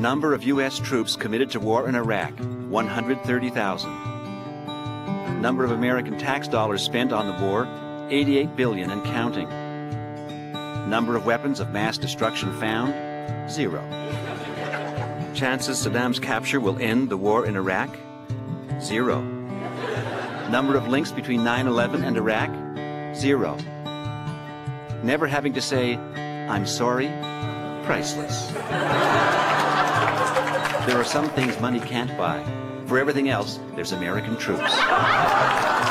Number of U.S. troops committed to war in Iraq, 130,000. Number of American tax dollars spent on the war, 88 billion and counting. Number of weapons of mass destruction found, 0. Chances Saddam's capture will end the war in Iraq, 0. Number of links between 9/11 and Iraq, 0. Never having to say, I'm sorry, priceless. There are some things money can't buy. For everything else, there's American troops.